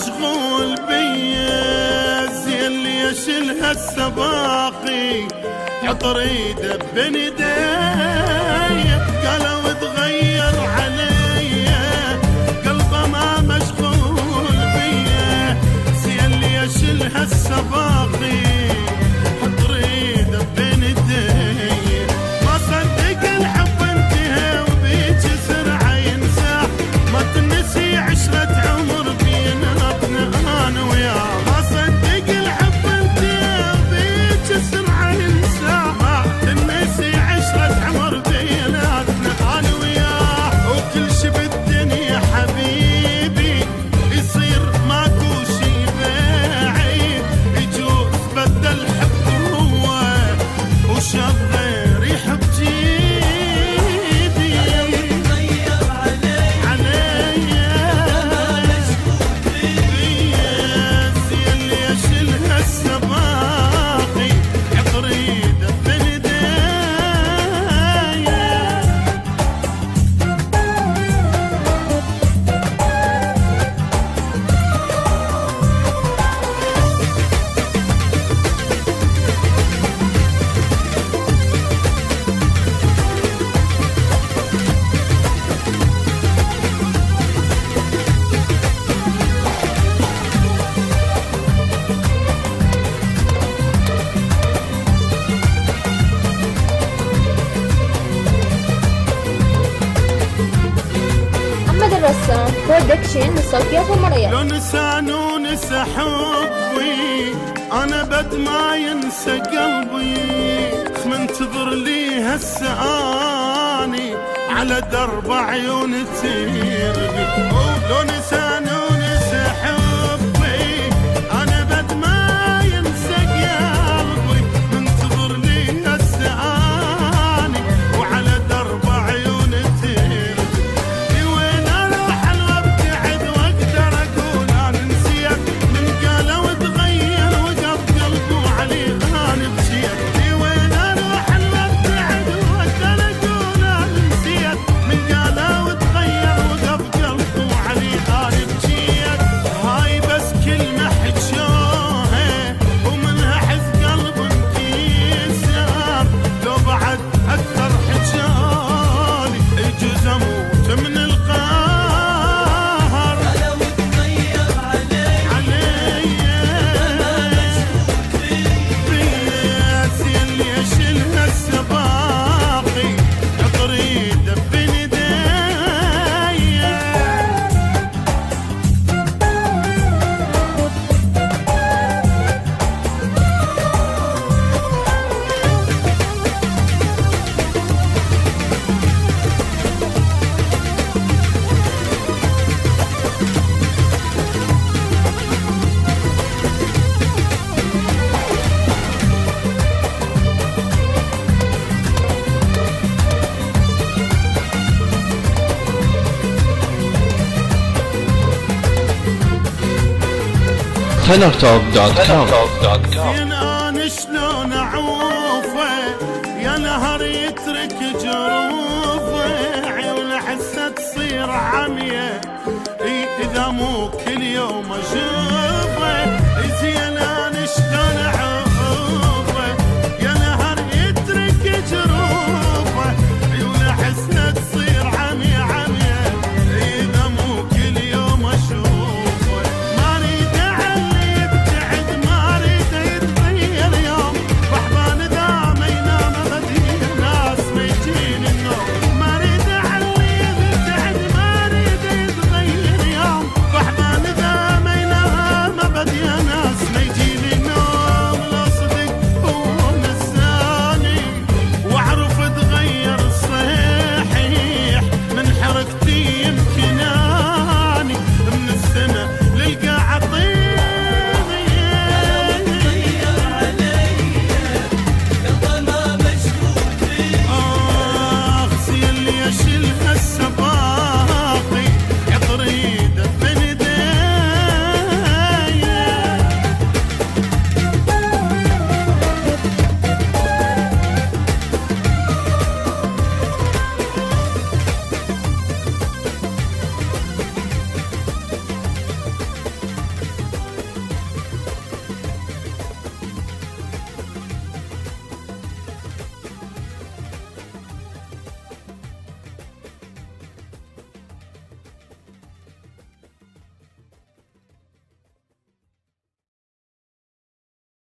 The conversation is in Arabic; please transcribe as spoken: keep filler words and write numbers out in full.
مشغول بيا زين اللي يشيل هالسباقي عطر ايده بين ايديه قالوا تغير عليا قلبه ما مشغول بيا زين اللي يشيل هالسباقي عطر ايده بين ايديه ما صدق الحب انتهى وبيك سرعه ينسى ما تنسي عشرة عمر بيناتنا انا وياه ما صدق الحب انتهى وبيك سرعه ينسى تنسي عشرة عمر بيناتنا انا وياه وكل شي بالدنيا حبيبي يصير ماكو شي بعيد يجوز بدل حب هو وشاف غير يحب جيبي تغير علي بيا زي اللي يشيلها السباقي عطر ايده بين ايديا محمد الرسام برودكشن من صوتيات ومريات. لو نسان ونسى حبي انا بد ما ينسى قلبي منتظر لي هالساني على درب عيون تيربي لو نسان ونسى حبي انا بد ما ينسى قلبي منتظر لي هالساني وعلى درب عيون تيربي تنر توب دوت كوم. زين انا شلون اعوفه يا نهر يترك جروفه عيون حسه تصير عمية اذا مو كل يوم اشوفه زين